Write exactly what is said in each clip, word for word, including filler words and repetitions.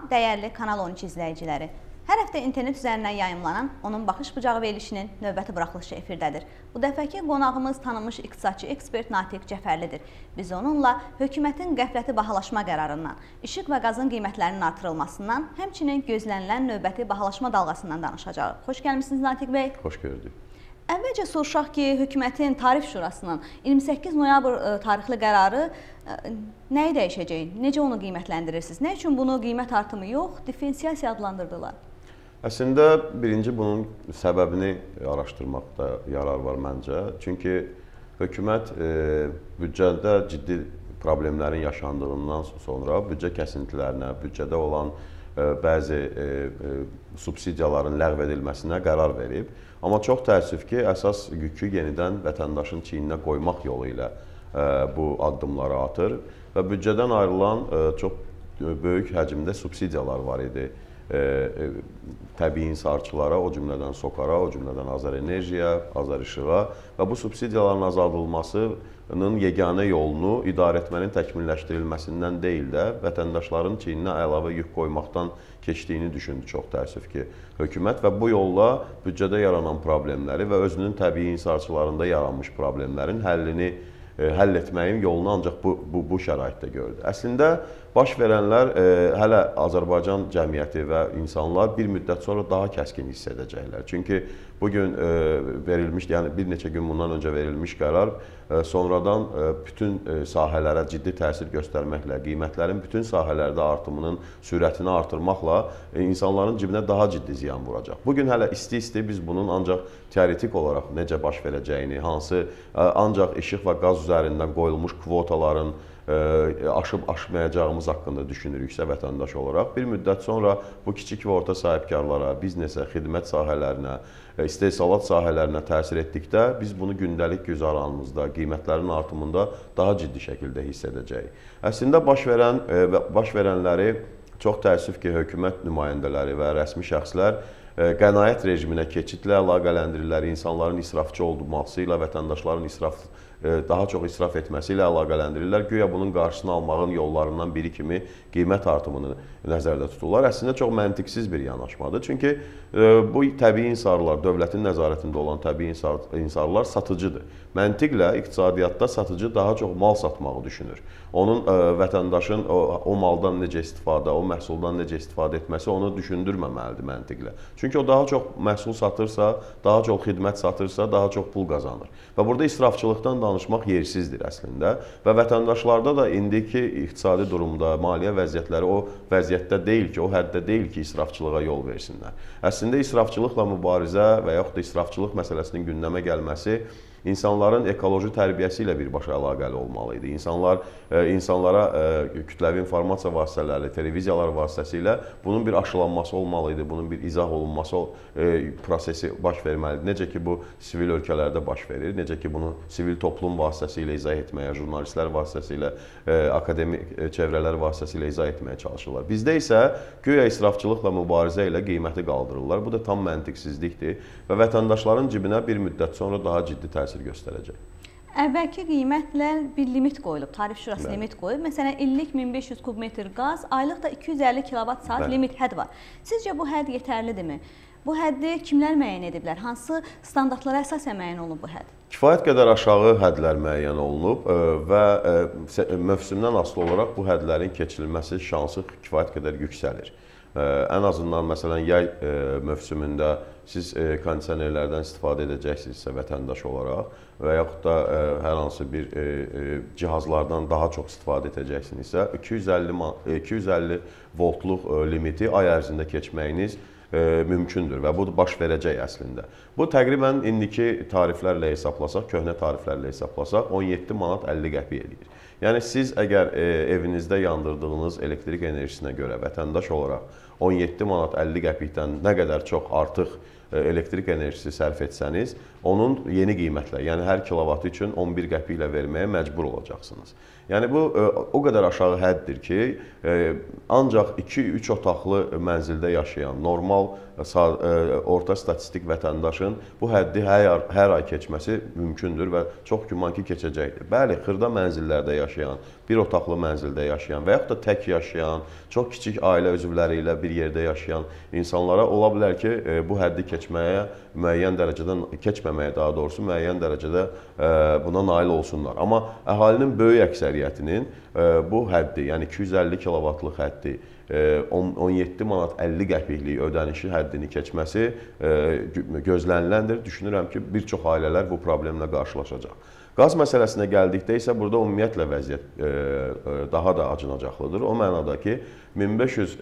Salam, dəyərli Kanal on iki izləyiciləri. Hər həftə internet üzərindən yayımlanan Onun Baxış Bucağı verilişinin növbəti buraxılışı efirdədir. Bu dəfəki qonağımız tanınmış iqtisadçı ekspert Natiq Cəfərlidir. Biz onunla hökumətin qəfləti bahalaşma qərarından, işıq və qazın qiymətlərinin artırılmasından, həmçinin gözlənilən növbəti bahalaşma dalğasından danışacağıq. Xoş gəlmişsiniz Natiq bəy. Xoş gördük. Əvvəlcə soruşaq ki, hökumətin Tarif Şurasının iyirmi səkkiz noyabr tarixli qərarı nəyi dəyişəcək? Necə onu qiymətləndirirsiniz? Nə üçün bunu qiymət artımı yox, diferensiyasiya adlandırdılar? Əslində, birinci bunun səbəbini araşdırmaqda yarar var məncə. Çünki hökumət e, büdcədə ciddi problemlərin yaşandığından sonra büdcə kəsintilərinə, büdcədə olan e, bəzi e, e, subsidiyaların ləğv edilməsinə qərar verib. Amma çox təəssüf ki, əsas yükü yenidən vətəndaşın çiyninə qoymaq yolu ilə e, bu addımları atır və büdcədən ayrılan e, çox böyük həcmdə subsidiyalar var idi. E, e, təbii insarçılara, o cümlədən SOCAR-a, o cümlədən Azərenerjiyə, Azərişığa və bu subsidiyaların azaldılmasının yeganə yolunu idarəetmənin təkmilləşdirilməsindən deyil də vətəndaşların çiyninə əlavə yük qoymaqdan keçdiyini düşündü çox təəssüf ki, hökumət və bu yolla büdcədə yaranan problemləri və özünün təbii insarçılarında yaranmış problemlərin həllini e, həll etməyin yolunu ancaq bu, bu, bu şəraitdə gördü. Əslində, baş verənlər e, hələ Azərbaycan cəmiyyəti və insanlar bir müddət sonra daha kəskin hiss edəcəklər. Çünki bugün e, verilmiş, yəni bir neçə gün bundan öncə verilmiş qərar e, sonradan e, bütün e, sahələrə ciddi təsir göstərməklə, qiymətlərin bütün sahələrdə artımının sürətini artırmaqla e, insanların cibinə daha ciddi ziyan vuracaq. Bugün hələ isti-isti biz bunun ancaq teoretik olaraq necə baş verəcəyini, hansı e, ancaq işıq və qaz üzərindən qoyulmuş kvotaların aşıb-aşmayacağımız haqqında düşünürüksə vətəndaş olaraq, bir müddət sonra bu kiçik və orta sahibkarlara, biznesə, xidmət sahələrinə, istehsalat sahələrinə təsir etdikdə biz bunu gündəlik güzaranımızda, qiymətlərin artımında daha ciddi şəkildə hiss edəcəyik. Əslində baş verən və baş verənləri çox təəssüf ki, hökumət nümayəndələri və rəsmi şəxslər qənaət rejiminə keçidlə əlaqələndirirlər, insanların israfçı olması ilə, vətəndaşların israf daha çox israf etməsi ilə əlaqələndirirlər. Güya bunun qarşısını almağın yollarından biri kimi qiymət artımını nəzərdə tuturlar. Əslində çox məntiqsiz bir yanaşmadır. Çünki bu təbii insarlar, dövlətin nəzarətində olan təbii insarlar satıcıdır. Məntiqlə iqtisadiyyatda satıcı daha çox mal satmağı düşünür. Onun vətəndaşın o, o maldan necə istifadə, o məhsuldan necə istifadə etməsi onu düşündürməməlidir məntiqlə. Çünki o daha çox məhsul satırsa, daha çox xidmət satırsa, daha çox pul qazanır. Və burada israfçılıqdan danışmaq yersizdir əslində və vətəndaşlarda da indiki iqtisadi durumda, maliyyə vəziyyətləri o vəziyyətdə deyil ki, o həddə deyil ki, israfçılığa yol versinlər. Əslində israfçılıqla mübarizə və yaxud da israfçılıq məsələsinin gündəmə gəlməsi insanların ekoloji tərbiyəsi ilə birbaşa əlaqəli olmalı idi. İnsanlar, e, insanlara e, kütləvi informasiya vasitələri, televiziyalar vasitəsilə bunun bir aşılanması olmalı idi, bunun bir izah olunması e, prosesi baş verməlidir. Necə ki, bu sivil ölkələrdə baş verir, necə ki, bunu sivil toplum vasitəsilə izah etməyə, jurnalistlər vasitəsilə, e, akademik çevrələr vasitəsilə izah etməyə çalışırlar. Bizdə isə güya israfçılıqla mübarizə ilə qiyməti qaldırırlar. Bu da tam məntiqsizlikdir və vətəndaşların cibinə bir müddət sonra daha ciddi təsir göstərəcək. Əvvəlki qiymətlə bir limit qoyulub, Tarif Şurası Bəli. limit qoyub. Məsələn, illik min beş yüz kub metr qaz, aylıq da iki yüz əlli kilovat saat Bəli. limit hədd var. Sizcə bu hədd yetərlidirmi? Bu həddi kimlər müəyyən ediblər? Hansı standartlara əsasən müəyyən olunub bu hədd? Kifayət qədər aşağı hədlər müəyyən olunub və mövsümdən asılı olaraq bu hədlərin keçirilməsi şansı kifayət qədər yüksəlir. Ən azından, məsələn, yay mövsümündə siz kondisionerlərdən istifadə edəcəksinizsə vətəndaş olaraq və yaxud da hər hansı bir cihazlardan daha çox istifadə edəcəksinizsə, iki yüz əlli voltluq limiti ay ərzində keçməyiniz mümkündür və bu baş verəcək əslində. Bu təqribən indiki tariflərlə hesablasaq, köhnə tariflərlə hesablasaq on yeddi manat əlli qəpik edir. Yəni siz əgər evinizdə yandırdığınız elektrik enerjisinə görə vətəndaş olaraq on yeddi manat əlli qəpikdən nə qədər çox artıq elektrik enerjisi sərf etsəniz, onun yeni qiymətlə, yəni hər kilovatı üçün on bir qəpiklə verməyə məcbur olacaqsınız. Yəni bu o qədər aşağı hədddir ki, ancaq iki üç otaqlı mənzildə yaşayan normal orta statistik vətəndaşın bu həddi hər, hər ay keçməsi mümkündür və çox güman ki, keçəcəkdir. Bəli, xırda mənzillərdə yaşayan, bir otaqlı mənzildə yaşayan və yaxud da tək yaşayan, çox kiçik ailə üzvləri ilə bir yerdə yaşayan insanlara ola bilər ki, bu həddi keçməyə müəyyən dərəcədə, keçməməyə daha doğrusu müəyyən dərəcədə buna nail olsunlar. Amma əhalinin böyük əksəriyyətinin bu həddi, yəni iki yüz əlli kilovatlıq həddi, on yeddi manat əlli qəpiklik ödənişi həddini keçməsi gözləniləndir. Düşünürəm ki, bir çox ailələr bu problemlə qarşılaşacaq. Qaz məsələsinə gəldikdə isə burada ümumiyyətlə vəziyyət daha da acınacaqlıdır. O mənada ki, min beş yüz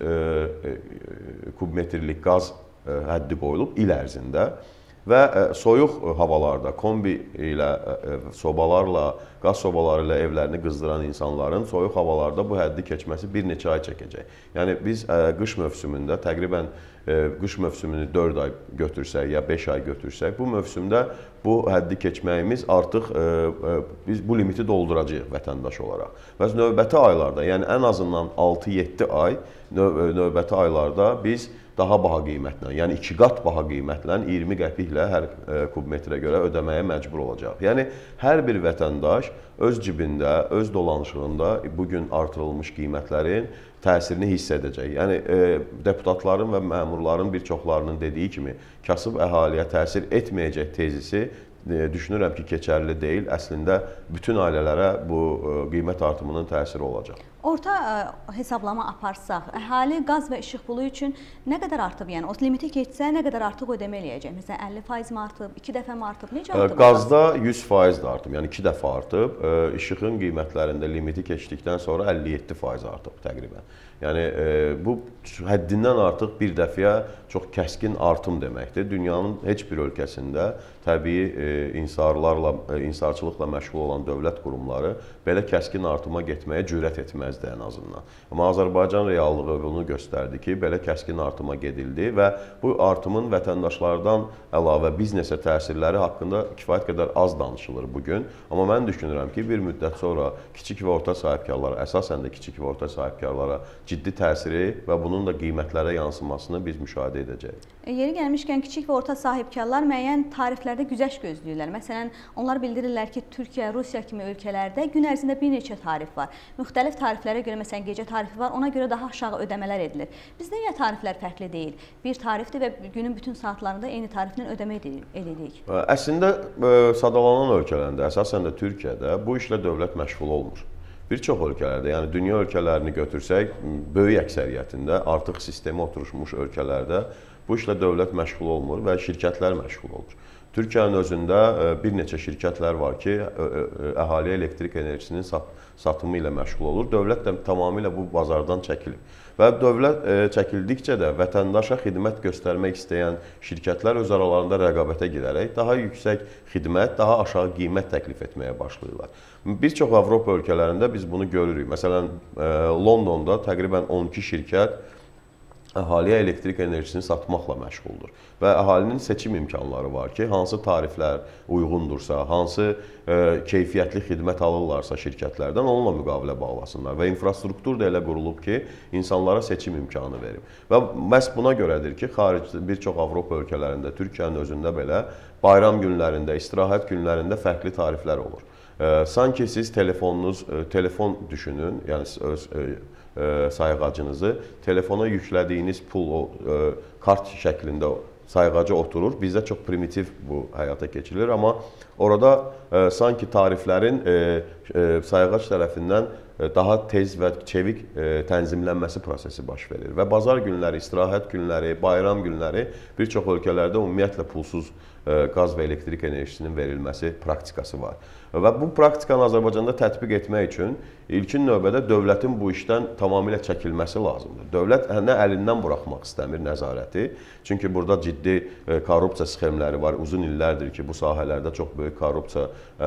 kubmetrlik qaz həddi qoyulub il ərzində və soyuq havalarda kombi ilə, sobalarla, qaz sobaları ilə evlərini qızdıran insanların soyuq havalarda bu həddi keçməsi bir neçə ay çəkəcək. Yəni biz qış mövsümündə təqribən qış mövsümünü dörd ay götürsək ya beş ay götürsək, bu mövsümdə bu həddi keçməyimiz artıq biz bu limiti dolduracağıq vətəndaş olaraq. Və növbəti aylarda, yəni ən azından altı yeddi ay növbəti aylarda biz daha baha qiymətlə, yəni iki qat baha qiymətlə iyirmi qəpiklə hər kubmetrə görə ödəməyə məcbur olacaq. Yəni hər bir vətəndaş öz cibində, öz dolanışığında bugün artırılmış qiymətlərin təsirini hiss edəcək. Yəni deputatların və məmurların bir çoxlarının dediyi kimi kasıb əhaliyə təsir etməyəcək tezisi düşünürəm ki, keçərli deyil. Əslində bütün ailələrə bu qiymət artımının təsiri olacaq. Orta hesablama aparsaq, əhali qaz və işıq pulu üçün nə qədər artıb? Yəni o limiti keçsə nə qədər artıq ödəmə eləyəcək? Məsələn, əlli faiz mi artıb, iki dəfə mi artıb? Necə artıb? Qazda yüz faiz də artıb, yəni iki dəfə artıb. İşığın qiymətlərində limiti keçdikdən sonra əlli yeddi faiz artıb təqribən. Yəni bu həddindən artıq bir dəfəyə çox kəskin artım deməkdir. Dünyanın heç bir ölkəsində təbii insarlarla, insarçılıqla məşğul olan dövlət qurumları belə kəskin artıma getməyə cürət etməzdi ən azından. Amma Azərbaycan reallığı bunu göstərdi ki, belə kəskin artıma gedildi və bu artımın vətəndaşlardan əlavə biznesə təsirləri haqqında kifayət qədər az danışılır bugün. Amma mən düşünürəm ki, bir müddət sonra kiçik və orta sahibkarlara, əsasən də kiçik və orta sahibkarlara ciddi təsiri və bunun da qiymətlərə yansımasını biz müşahidə edəcəyik. Yeri gəlmişkən, kiçik və orta sahibkarlar müəyyən tariflərdə güzəşt gözləyirlər. Məsələn, onlar bildirirlər ki, Türkiyə, Rusiya kimi ölkələrdə gün ərzində bir neçə tarif var. Müxtəlif tariflərə görə, məsələn, gecə tarifi var, ona görə daha aşağı ödəmələr edilir. Bizdə niyə tariflər fərqli deyil? Bir tarifdir və günün bütün saatlarında eyni tariflə ödəmə edirik. Əslində, sadalanan ölkələrində, əsasən də Türkiyədə bu işlə dövlət məşğul olmur. Bir çox ölkələrdə, yəni dünya ölkələrini götürsək, böyük əksəriyyətində artıq sistemi oturmuş ölkələrdə bu işlə dövlət məşğul olmur və şirkətlər məşğul olur. Türkiyənin özündə bir neçə şirkətlər var ki, əhaliyə elektrik enerjisinin satımı ilə məşğul olur. Dövlət də tamamilə bu bazardan çəkilib. Və dövlət çəkildikcə də vətəndaşa xidmət göstərmək istəyən şirkətlər öz aralarında rəqabətə girərək daha yüksək xidmət, daha aşağı qiymət təklif etməyə başlayırlar. Bir çox Avropa ölkələrində biz bunu görürük. Məsələn, Londonda təqribən on iki şirkət əhaliyə elektrik enerjisini satmaqla məşğuldur. Və əhalinin seçim imkanları var ki, hansı tariflər uyğundursa, hansı e, keyfiyyətli xidmət alırlarsa şirkətlərdən onunla müqavilə bağlasınlar. Və infrastruktur da elə qurulub ki, insanlara seçim imkanı verib. Və məhz buna görədir ki, xaricdə bir çox Avropa ölkələrində, Türkiyənin özündə belə bayram günlərində, istirahət günlərində fərqli tariflər olur. E, sanki siz telefonunuz, e, telefon düşünün, yəni öz e, sayğacınızı, telefona yüklədiyiniz pul o kart şəklində sayğaca oturur. Bizdə çox primitiv bu həyata keçirilir, amma orada sanki tariflərin sayğac tərəfindən daha tez və çevik tənzimlənməsi prosesi baş verir. Və bazar günləri, istirahət günləri, bayram günləri bir çox ölkələrdə ümumiyyətlə pulsuz qaz və elektrik enerjisinin verilməsi praktikası var. Və bu praktikanı Azərbaycanda tətbiq etmək üçün ilkin növbədə dövlətin bu işdən tamamilə çəkilməsi lazımdır. Dövlət nə əlindən buraxmaq istəmir nəzarəti, çünki burada ciddi korrupsiya sxemləri var, uzun illərdir ki, bu sahələrdə çox böyük korrupsiya ə,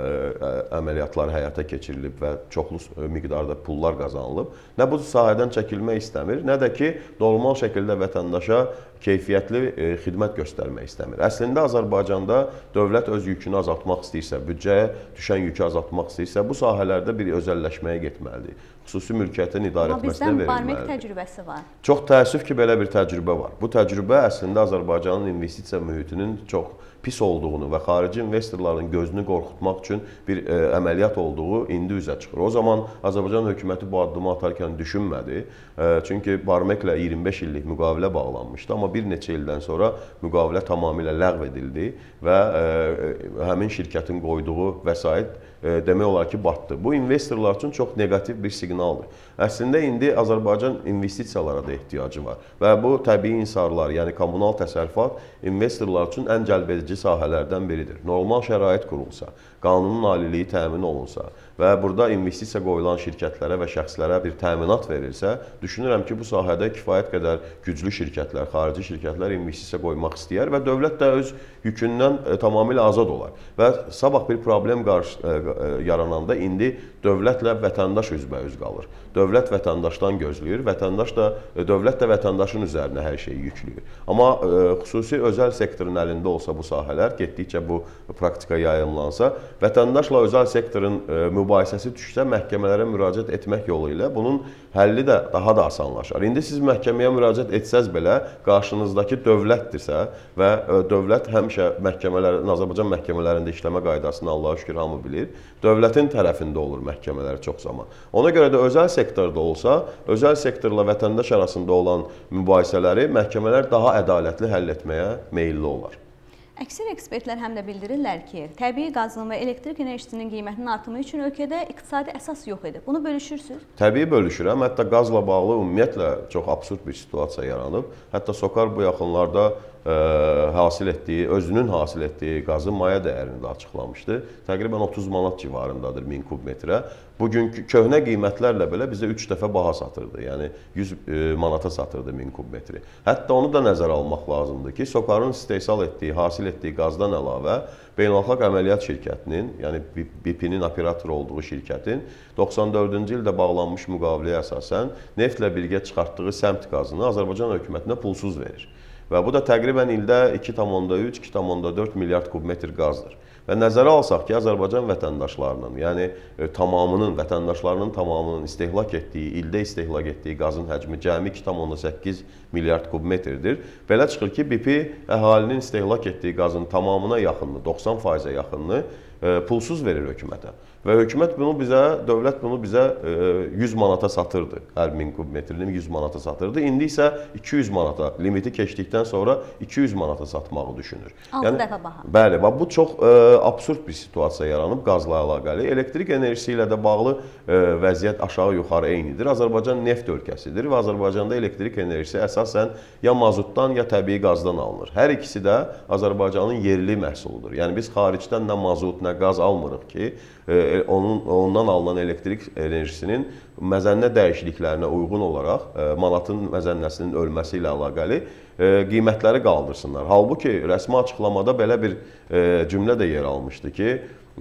ə, əməliyyatları həyata keçirilib və çoxlu miqdarda pullar qazanılıb. Nə bu sahədən çəkilmək istəmir, nə də ki, normal şəkildə vətəndaşa keyfiyyətli e, xidmət göstərmək istəmir. Əslində Azərbaycanda dövlət öz yükünü azaltmaq istəyirsə, büdcəyə düşən yükü azaltmaq istəyirsə, bu sahələrdə bir özəlləşməyə getməlidir. Xüsusi mülkiyyətin idarə etməsinə verilməlidir. Amma bizdən Barmek təcrübəsi var. Çox təəssüf ki, belə bir təcrübə var. Bu təcrübə əslində Azərbaycanın investisiya mühitinin çox pis olduğunu və xarici investorların gözünü qorxutmaq üçün bir e, əməliyyat olduğu indi üzə çıxır. O zaman Azərbaycan hökuməti bu addımı atarkən düşünmədi. E, çünki Barmeklə iyirmi beş illik müqavilə bağlanmışdı, amma bir neçə ildən sonra müqavilə tamamilə ləğv edildi və e, həmin şirkətin qoyduğu vəsait e, demək olar ki, batdı. Bu investorlar üçün çox neqativ bir siqnaldır. Əslində indi Azərbaycan investisiyalara da ehtiyacı var və bu təbii insarlar, yəni kommunal təsərrüfat investorlar üçün ən cəlbedici sahələrdən biridir. Normal şərait qurulsa, qanunun aliliyi təmin olunsa və burada investisiya qoyulan şirkətlərə və şəxslərə bir təminat verilsə, düşünürəm ki, bu sahədə kifayət qədər güclü şirkətlər, xarici şirkətlər investisiya qoymaq istəyər və dövlət də öz yükündən e, tamamilə azad olar. Və sabah bir problem qarşı, e, e, yarananda indi dövlətlə vətəndaş üzbəüz qalır. Dövlət vətəndaşdan gözləyir, vətəndaş da, e, dövlət də vətəndaşın üzərinə hər şeyi yükləyir. Amma e, xüsusi özəl sektorun əlində olsa bu sahələr, getdikcə bu praktika yayınlansa, vətəndaşla özəl sektorun e, mübahisəsi düşsə, məhkəmələrə müraciət etmək yolu ilə bunun həlli də daha da asanlaşar. İndi siz məhkəməyə müraciət etsəz belə, qarşınızdakı dövlətdirsə və e, dövlət həmişə məhkəmələr, Azərbaycan məhkəmələrində işləmə qaydasını Allah'a şükür hamı bilir, dövlətin tərəfində olur məhkəmələr çox zaman. Ona görə də özəl sektorda olsa, özəl sektorla vətəndaş arasında olan mübahisələri məhkəmələr daha ədalətli həll etməyə meyilli olar. Əksər ekspertlər həm də bildirirlər ki, təbii qazın və elektrik enerjisinin qiymətinin artımı üçün ölkədə iqtisadi əsas yox idi. Bunu bölüşürsünüz? Təbii bölüşürəm. Hətta qazla bağlı ümumiyyətlə çox absurd bir situasiya yaranıb. Hətta SOCAR bu yaxınlarda ə, hasil etdiyi, özünün hasil etdiyi qazın maya dəyərini də açıqlamışdı. Təqribən otuz manat civarındadır min kub metrə. Bugünkü köhnə qiymətlərlə belə bizə üç dəfə baha satırdı. Yəni yüz manata satırdı min kub metri. Hətta onu da nəzərə almaq lazımdır ki, SOCAR-ın istehsal etdiyi, hasil etdiyi qazdan əlavə Beynəlxalq Əməliyyat Şirkətinin, yəni B P-nin operator olduğu şirkətin doxsan dördüncü ildə bağlanmış müqaviləyə əsasən neftlə birgə çıxartdığı səmt qazını Azərbaycan hökumətinə pulsuz verir. Və bu da təqribən ildə iki tam üç, iki tam dörd milyard kub metr qazdır. Və nəzərə alsaq ki, Azərbaycan vətəndaşlarının, yəni e, tamamının, vətəndaşlarının tamamının istehlak etdiyi, ildə istehlak etdiyi qazın həcmi cəmi iki tam səkkiz milyard kub metrdir. Belə çıxır ki, B P əhalinin istehlak etdiyi qazın tamamına yaxınını, doxsan faizə yaxınını e, pulsuz verir hökumətə. Və hökumət bunu bizə, dövlət bunu bizə e, yüz manata satırdı. Hər min kub metrini yüz manata satırdı. İndi isə iki yüz manata, limiti keçdikdən sonra iki yüz manata satmağı düşünür. altı yəni, dəfə baha. Bəli, bu çox e, absurd bir situasiya yaranıb qazla əlaqəli. Elektrik enerjisi ilə də bağlı e, vəziyyət aşağı-yuxarı eynidir. Azərbaycan neft ölkəsidir və Azərbaycanda elektrik enerjisi əsasən ya mazutdan, ya təbii qazdan alınır. Hər ikisi də Azərbaycanın yerli məhsuludur. Yəni biz xaricdən nə mazut, nə qaz almırıq ki, e, onun ondan alınan elektrik enerjisinin məzənnə dəyişikliklərinə uyğun olaraq e, manatın məzənnəsinin ölməsi ilə əlaqəli e, qiymətləri qaldırsınlar. Halbuki rəsmi açıqlamada belə bir e, cümlə də yer almışdı ki,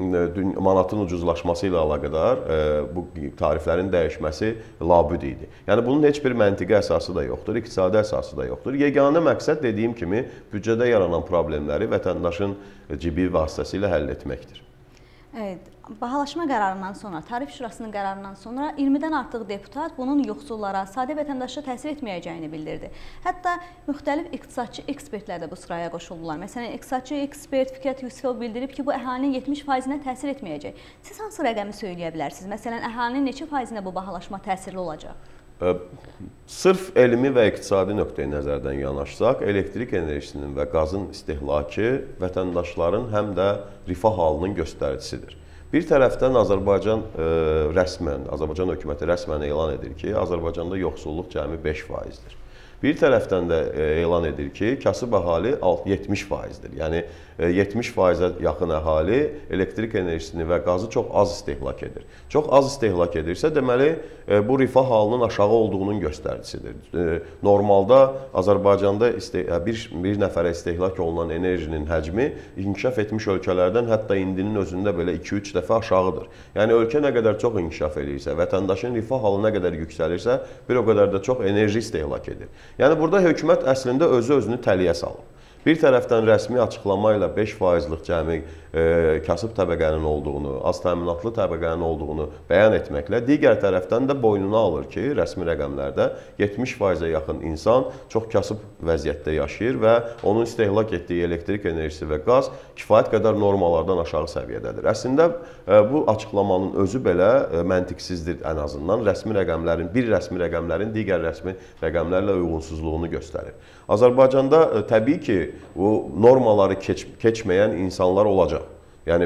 manatın ucuzlaşması ilə əlaqədar e, bu tariflərin dəyişməsi labüd idi. Yəni bunun heç bir məntiqi əsası da yoxdur, iqtisadi əsası da yoxdur. Yeganə məqsəd dediyim kimi büdcədə yaranan problemləri vətəndaşın cibi vasitəsilə həll etməkdir. Evet, bahalaşma qərarından sonra, Tarif Şurasının qərarından sonra iyirmidən artıq deputat bunun yoxsullara, sadə vətəndaşa təsir etməyəcəyini bildirdi. Hətta müxtəlif iqtisadçı ekspertlər də bu sıraya qoşuldular. Məsələn, iqtisadçı ekspert Fikrət Yusifov bildirib ki, bu əhalinin yetmiş faizinə təsir etməyəcək. Siz hansı rəqəmi söyləyə bilərsiniz? Məsələn, əhalinin neçə faizinə bu bahalaşma təsirli olacaq? Sırf elmi və iqtisadi nöqteyi nəzərdən yanaşsaq, elektrik enerjisinin və qazın istehlakı vətəndaşların həm də rifah halının göstəricisidir. Bir tərəfdən Azərbaycan e, rəsmən, Azərbaycan hökuməti rəsmən elan edir ki, Azərbaycanda yoxsulluq cəmi beş faizdir. Bir tərəfdən də elan edir ki, kasıb əhali yetmiş faizdir. Yəni yetmiş faizə yaxın əhali elektrik enerjisini və qazı çox az istehlak edir. Çox az istehlak edirsə, deməli bu rifah halının aşağı olduğunun göstəricisidir. Normalda Azərbaycanda bir, bir nəfərə istehlak olunan enerjinin həcmi inkişaf etmiş ölkələrdən hətta indinin özündə belə iki üç dəfə aşağıdır. Yəni ölkə nə qədər çox inkişaf edirsə, vətəndaşın rifah halı nə qədər yüksəlirsə, bir o qədər də çox enerji istehlak edir. Yəni burada hökumət əslində özü-özünü təliyə salıb. Bir tərəfdən rəsmi açıqlama ilə beş faizlik cəmi e, kasıb təbəqənin olduğunu, az təminatlı təbəqənin olduğunu bəyan etməklə, digər tərəfdən də boynuna alır ki, rəsmi rəqəmlərdə yetmiş faizə yaxın insan çox kasıb vəziyyətdə yaşayır və onun istehlak etdiyi elektrik enerjisi və qaz kifayət qədər normalardan aşağı səviyyədədir. Əslində e, bu açıqlamanın özü belə e, məntiqsizdir ən azından. Rəsmi rəqəmlərin, bir rəsmi rəqəmlərin digər rəsmi rəqəmlərlə uyğunsuzluğunu göstərir. Azərbaycanda e, təbii ki, bu normaları keç, keçməyən insanlar olacaq. Yəni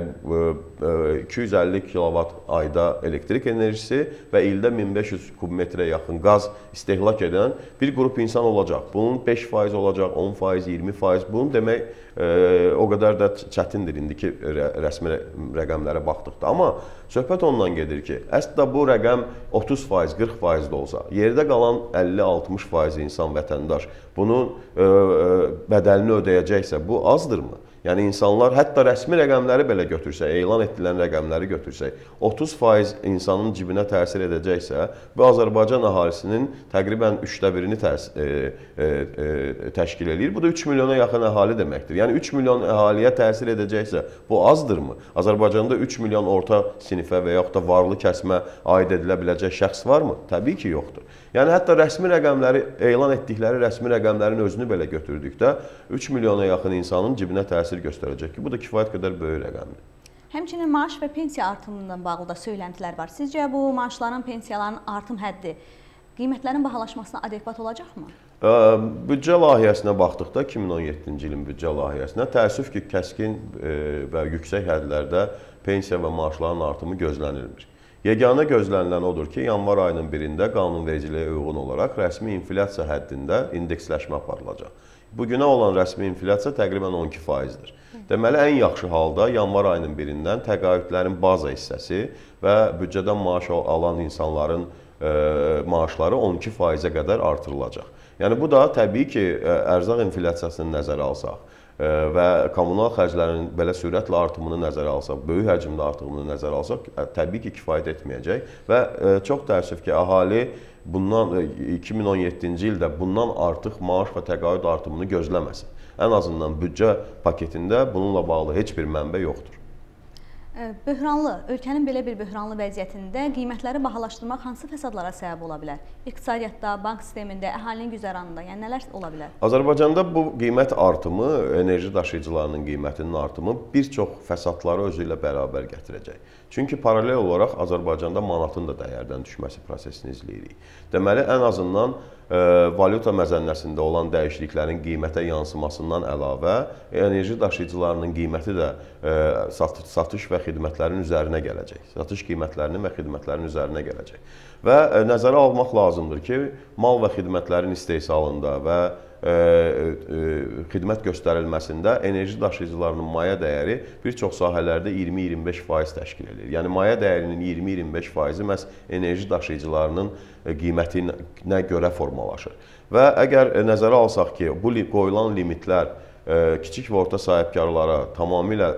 iki yüz əlli kilovat ayda elektrik enerjisi və ildə min beş yüz kubmetrə yaxın qaz istehlak edən bir qrup insan olacaq. Bunun beş faiz olacaq, on faiz, iyirmi faiz. Bunu demək e, o qədər də çətindir indiki rəsmi rəqəmlərə baxdıqda. Amma söhbət ondan gedir ki, əslində bu rəqəm otuz faiz, qırx faiz də olsa, yerdə qalan əlli altmış faiz insan, vətəndaş bunun e, bədəlini ödəyəcəksə, bu azdırmı? Yəni insanlar hətta rəsmi rəqəmləri belə götürsək, elan etdilən rəqəmləri götürsək, otuz faiz insanın cibinə təsir edəcəksə, bu Azərbaycan əhalisinin təqribən üçdə birini təs e, e, e, təşkil edir. Bu da üç milyona yaxın əhali deməkdir. Yəni üç milyon əhaliyə təsir edəcəksə, bu azdırmı? Azərbaycanda üç milyon orta sinifə və yaxud da varlı kəsmə aid edilə biləcək şəxs varmı? Təbii ki, yoxdur. Yəni hətta rəsmi rəqəmləri, elan etdikləri rəsmi rəqəmlərin özünü belə götürdükdə üç milyona yaxın insanın cibinə təsir göstərəcək ki, bu da kifayət qədər böyük rəqəmdir. Həmçinin maaş və pensiya artımından bağlı da söyləntilər var. Sizcə bu maaşların, pensiyaların artım həddi qiymətlərin bahalaşmasına adekvat olacaqmı? Büdcə layihəsinə baxdıqda, iki min on yeddinci ilin büdcə layihəsinə təəssüf ki, kəskin və yüksək hədlərdə pensiya və maaşların artımı gözlənilmir. Yeganə gözlənilən odur ki, yanvar ayının birində qanunvericiliyə uyğun olaraq rəsmi inflyasiya həddində indeksləşmə aparılacaq. Bugünə olan rəsmi inflyasiya təqribən on iki faizdir. Deməli, ən yaxşı halda yanvar ayının birindən təqaüdlərin baza hissəsi və büdcədən maaş alan insanların e, maaşları on iki faizə qədər artırılacaq. Yəni, bu da təbii ki, ərzaq inflyasiyasını nəzərə alsaq və kommunal xərclərin belə sürətlə artımını nəzərə alsaq, böyük həcmdə artımını nəzərə alsaq, təbii ki, kifayət etməyəcək və çox təəssüf ki, əhali bundan iki min on yeddinci ildə bundan artıq maaş və təqaüd artımını gözləməsin. Ən azından büdcə paketində bununla bağlı heç bir mənbə yoxdur. Böhranlı, ölkənin belə bir böhranlı vəziyyətində qiymətləri bahalaşdırmaq hansı fəsadlara səbəb ola bilər? İqtisadiyyatda, bank sistemində, əhalinin güzəranında, yəni nələr ola bilər? Azərbaycanda bu qiymət artımı, enerji daşıyıcılarının qiymətinin artımı bir çox fəsadları özü ilə bərabər gətirəcək. Çünki paralel olaraq Azərbaycanda manatın da dəyərdən düşməsi prosesini izləyirik. Deməli, ən azından e, valyuta məzənnəsində olan dəyişikliklərin qiymətə yansımasından əlavə, enerji daşıyıcılarının qiyməti də e, satış, satış və xidmətlərin üzərinə gələcək. Satış qiymətlərinin və xidmətlərin üzərinə gələcək. Və e, nəzərə almaq lazımdır ki, mal və xidmətlərin istehsalında və e, e, xidmət göstərilməsində enerji daşıyıcılarının maya dəyəri bir çox sahələrdə iyirmi iyirmi beş faiz təşkil edir. Yəni, maya dəyərinin iyirmi iyirmi beş faizi məhz enerji daşıyıcılarının qiymətinə görə formalaşır. Və əgər nəzərə alsaq ki, bu qoyulan limitlər kiçik və orta sahibkarlara tamamilə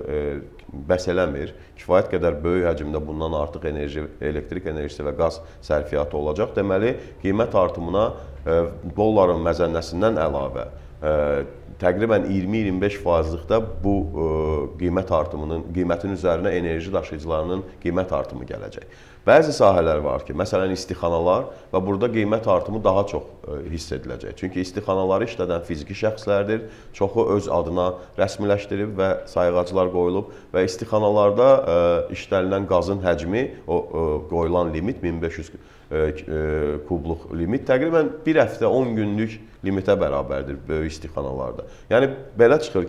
bəs eləmir, kifayət qədər böyük həcmdə bundan artıq enerji, elektrik enerjisi və qaz sərfiyyatı olacaq. Deməli, qiymət artımına dolların məzənnəsindən əlavə təqribən iyirmi iyirmi beş faizlikdə bu qiymət artımının, qiymətin üzərinə enerji daşıyıcılarının qiymət artımı gələcək. Bəzi sahələr var ki, məsələn istixanalar və burada qiymət artımı daha çox hiss ediləcək. Çünki istixanaları işlədən fiziki şəxslərdir, çoxu öz adına rəsmiləşdirib və sayğaclar qoyulub və istixanalarda işlənilən qazın həcmi, o qoyulan limit min beş yüz kubluq limit təqribən bir həftə on günlük limitə bərabərdir böyük istixanalarda. Yəni belə çıxır ki,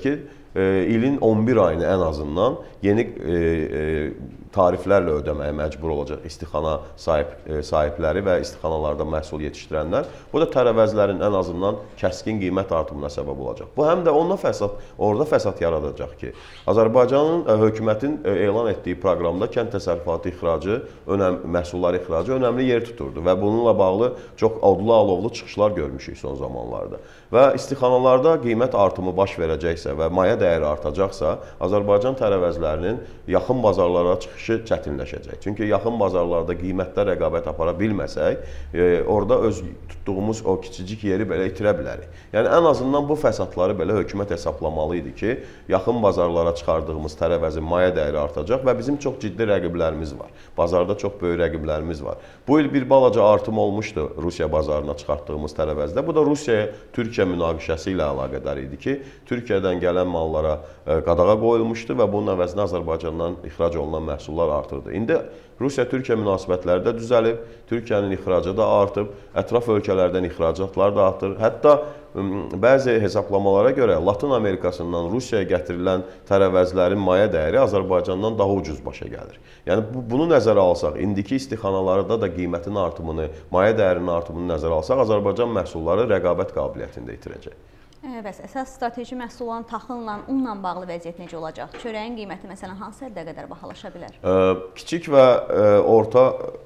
ilin on bir ayını ən azından yeni e, e, tariflərlə ödəməyə məcbur olacaq istixana sahib, e, sahibləri və istixanalarda məhsul yetişdirənlər. Bu da tərəvəzlərin ən azından kəskin qiymət artımına səbəb olacaq. Bu həm də onunla fəsad, orada fəsad yaradacaq ki, Azərbaycanın e, hökumətin e, elan etdiyi proqramda kənd təsərrüfatı ixracı, önəm, məhsullar ixracı önəmli yer tuturdu və bununla bağlı çox odlu alovlu çıxışlar görmüşük son zamanlarda. Və istixanalarda qiymət artımı baş verəcəksə və maya dəyəri artacaqsa, Azərbaycan tərəvəzlərinin yaxın bazarlara çıxışı çətinləşəcək. Çünki yaxın bazarlarda qiymətdə rəqabət apara bilməsək, e, orada öz tutduğumuz o kiçicik yeri belə itirə bilərik. Yəni ən azından bu fəsadları belə hökumət hesablamalı idi ki, yaxın bazarlara çıxardığımız tərəvəzin maya dəyəri artacaq və bizim çox ciddi rəqiblərimiz var. Bazarda çox böyük rəqiblərimiz var. Bu il bir balaca artım olmuşdu Rusiya bazarına çıxartdığımız tərəvəzdə. Bu da Rusiya-Türkiyə münaqişəsi ilə əlaqədar idi ki, Türkiyədən gələn mallara qadağa qoyulmuşdu və bunun əvəzinə Azərbaycandan ixrac olunan məhsullar artırdı. İndi Rusiya-Türkiyə münasibətləri də düzəlib, Türkiyənin ixracı da artıb, ətraf ölkələrdən ixracatlar da artır. Hətta bəzi hesablamalara görə Latın Amerikasından Rusiyaya gətirilən tərəvəzlərin maya dəyəri Azərbaycandan daha ucuz başa gəlir. Yəni bu, bunu nəzərə alsaq, indiki istixanalarda da qiymətin artımını, maya dəyərinin artımını nəzərə alsaq, Azərbaycan məhsulları rəqabət qabiliyyətində itirəcək. Bəs əsas strateji məhsul olan taxılla, unla bağlı vəziyyət necə olacaq? Çörəyin qiyməti məsələn hansı həddə qədər bahalaşa bilər? Kiçik və orta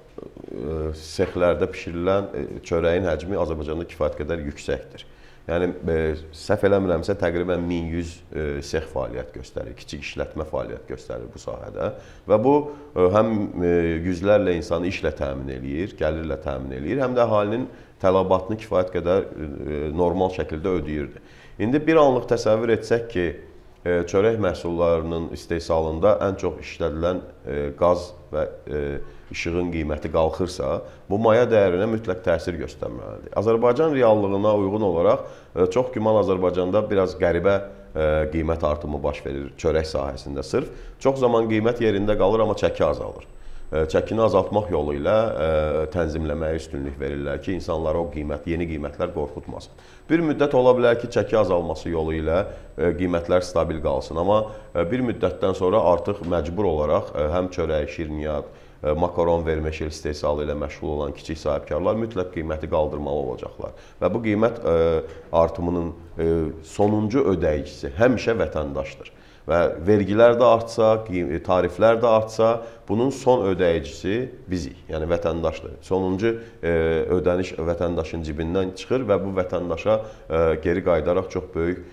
sexlərdə bişirilən çörəyin həcmi Azərbaycanda kifayət qədər yüksəkdir. Yəni, səhv eləmirəmsə, təqribən min yüz sex fəaliyyət göstərir, kiçik işlətmə fəaliyyət göstərir bu sahədə. Və bu, həm yüzlərlə insanı işlə təmin eləyir, gəlirlə təmin eləyir, həm də əhalinin tələbatını kifayət qədər normal şəkildə ödəyirdi. İndi bir anlıq təsəvvür etsək ki, çörək məhsullarının istehsalında ən çox işlədilən qaz və işığın qiyməti qalxırsa, bu maya dəyərinə mütləq təsir göstərməlidir. Azərbaycan reallığına uyğun olaraq çox güman Azərbaycanda biraz qəribə qiymət artımı baş verir çörək sahəsində sırf. Çox zaman qiymət yerində qalır, amma çəki azalır. Çəkini azaltmaq yolu ilə tənzimləməyə üstünlük verirlər ki, insanlara o qiymət, yeni qiymətlər qorxutmasın. Bir müddət ola bilər ki, çəki azalması yolu ilə qiymətlər stabil qalsın, amma bir müddətdən sonra artıq məcbur olaraq həm çörək, şirniyyat, makaron, vermeşel istehsalı ilə məşğul olan kiçik sahibkarlar mütləq qiyməti qaldırmalı olacaqlar. Və bu qiymət artımının sonuncu ödəyicisi həmişə vətəndaşdır. Və vergilər də artsa, tariflər də artsa, bunun son ödəyicisi bizik, yəni vətəndaşdır. Sonuncu ödəniş vətəndaşın cibindən çıxır və bu vətəndaşa geri qayıdaraq çox böyük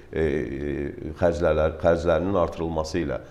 xərclərinin artırılması ilə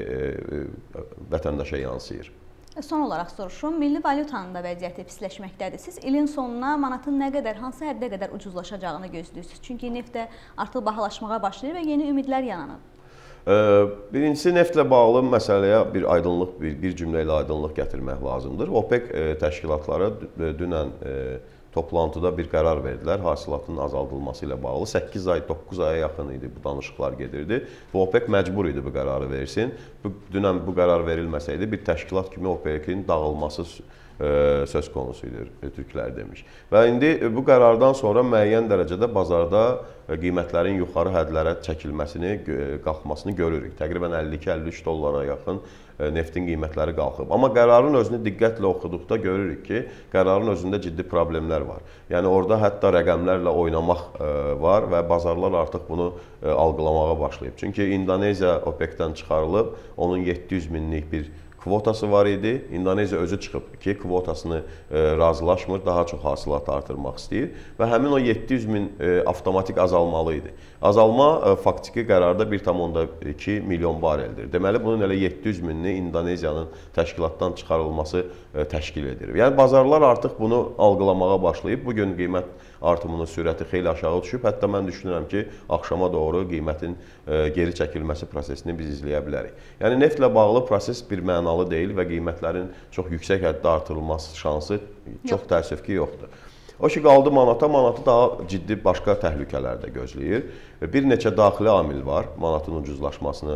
vətəndaşa yansıyır. Son olaraq soruşum, milli valyutanın da vəziyyəti pisləşməkdədir. Siz ilin sonuna manatın nə qədər, hansı həddə qədər ucuzlaşacağını gözləyirsiniz? Çünki neft də artıq bahalaşmağa başlayır və yeni ümidlər yaranır. Birincisi, neftlə bağlı məsələyə bir aydınlıq, bir, bir cümlə ilə aydınlıq gətirmək lazımdır. OPEC təşkilatları dünən toplantıda bir qərar verdilər, hasilatın azaldılması ilə bağlı. səkkiz ay, doqquz aya yaxın idi bu danışıqlar gedirdi. Bu OPEC məcbur idi bu qərarı versin. Bu, dünən bu qərar verilməsəydi, bir təşkilat kimi OPEC-in dağılması söz konusu idi, türklər demiş. Və indi bu qərardan sonra müəyyən dərəcədə bazarda qiymətlərin yuxarı hədlərə çəkilməsini, qalxmasını görürük. Təqribən əlli iki əlli üç dollara yaxın neftin qiymətləri qalxıb. Amma qərarın özünü diqqətlə oxuduqda görürük ki, qərarın özündə ciddi problemlər var. Yəni orada hətta rəqəmlərlə oynamaq var və bazarlar artıq bunu algılamağa başlayıb. Çünki İndoneziya OPEC-dən çıxarılıb, onun yeddi yüz minlik bir kvotası var idi. İndoneziya özü çıxıb ki, kvotasını razılaşmır, daha çox hasilat artırmaq istəyir və həmin o yeddi yüz min avtomatik azalmalı idi. Azalma faktiki qərarda bir tam onda iki milyon bareldir. Deməli, bunun elə yeddi yüz minini İndoneziyanın təşkilatdan çıxarılması təşkil edir. Yəni, bazarlar artıq bunu algılamağa başlayıb. Bugün qiymət artımının sürəti xeyli aşağı düşüb. Hətta mən düşünürəm ki, axşama doğru qiymətin geri çəkilməsi prosesini biz izləyə bilərik. Yəni, neftlə bağlı proses bir mənalı deyil və qiymətlərin çox yüksək həddə artırılması şansı çox təəssüf ki, yoxdur. O ki, qaldı manata, manatı daha ciddi başqa təhlükələr də gözləyir. Bir neçə daxili amil var, manatın ucuzlaşmasını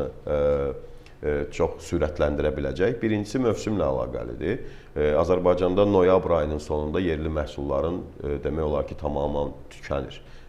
çox sürətləndirə biləcək. Birincisi, mövsümlə əlaqəlidir. Azərbaycanda noyabr ayının sonunda yerli məhsulların demək olar ki, tamamən tükənir.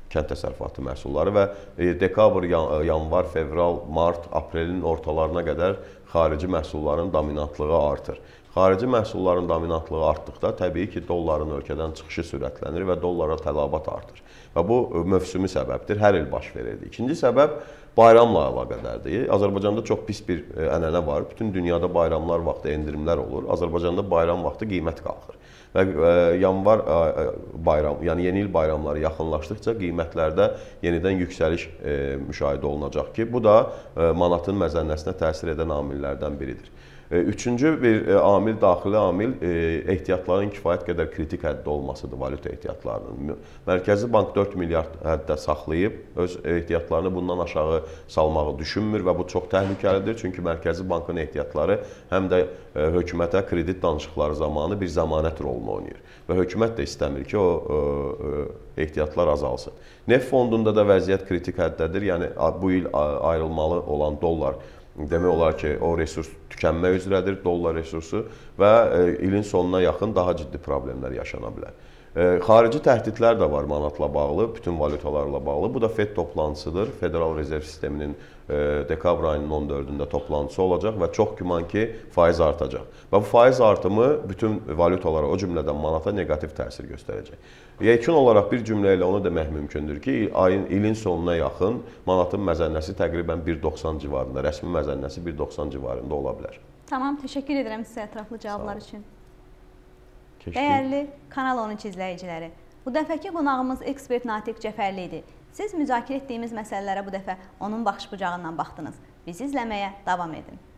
kənd təsərrüfatı məhsulları və dekabr, yanvar, fevral, mart, aprelin ortalarına qədər xarici məhsulların dominantlığı artır. Xarici məhsulların dominantlığı artdıqda təbii ki, dolların ölkədən çıxışı sürətlənir və dollara tələbat artır. Və bu mövsümi səbəbdir, hər il baş verirdi. İkinci səbəb bayramla əlaqədardır. Azərbaycanda çox pis bir ənənə var. Bütün dünyada bayramlar vaxtı endirimlər olur. Azərbaycanda bayram vaxtı qiymət qalxır. Və yanvar bayram, yəni yeni il bayramları yaxınlaşdıqca qiymətlərdə yenidən yüksəliş müşahidə olunacaq ki, bu da manatın məzənnəsinə təsir edən amillərdən biridir. Üçüncü bir amil, daxili amil ehtiyatların kifayət qədər kritik həddə olmasıdır, valyuta ehtiyatlarının. Mərkəzi Bank dörd milyard həddə saxlayıb, öz ehtiyatlarını bundan aşağı salmağı düşünmür və bu çox təhlükəlidir. Çünki Mərkəzi Bankın ehtiyatları həm də hökumətə kredit danışıqları zamanı bir zəmanət rolunu oynayır. Və hökumət də istəmir ki, o ehtiyatlar azalsın. Neft fondunda da vəziyyət kritik həddədir. Yəni bu il ayrılmalı olan dollar demək olar ki, o resurs tükənmə üzrədir, dollar resursu və ilin sonuna yaxın daha ciddi problemlər yaşana bilər. Xarici təhdidlər də var manatla bağlı, bütün valyutalarla bağlı. Bu da FED toplantısıdır. Federal Rezerv Sisteminin dekabr ayının on dördündə toplantısı olacaq və çox güman ki, faiz artacaq. Və bu faiz artımı bütün valyutalara, o cümlədən manata neqativ təsir göstərəcək. Yekun olaraq bir cümlə ilə onu demək mümkündür ki, ayın, ilin sonuna yaxın manatın məzənnəsi təqribən bir doxsan civarında, rəsmi məzənnəsi bir doxsan civarında ola bilər. Tamam, təşəkkür edirəm sizə ətraflı cavablar üçün. Keçdik. Dəyərli Kanal on üç izləyiciləri, bu dəfəki qonağımız ekspert Natiq Cəfərli idi. Siz müzakirə etdiyimiz məsələlərə bu dəfə onun baxış bucağından baxdınız. Bizi izləməyə davam edin.